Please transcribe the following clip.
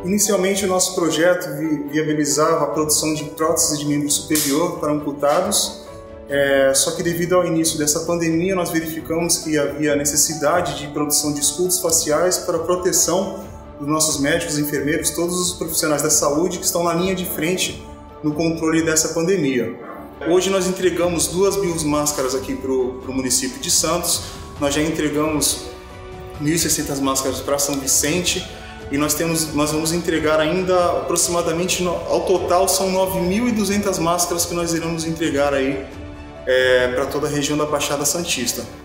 Inicialmente, o nosso projeto viabilizava a produção de próteses de membro superior para amputados, só que devido ao início dessa pandemia, nós verificamos que havia necessidade de produção de escudos faciais para a proteção dos nossos médicos, enfermeiros, todos os profissionais da saúde que estão na linha de frente no controle dessa pandemia. Hoje nós entregamos 2 biomáscaras aqui para o município de Santos, nós já entregamos 1.600 máscaras para São Vicente e nós vamos entregar ainda aproximadamente, ao total são 9.200 máscaras que nós iremos entregar aí para toda a região da Baixada Santista.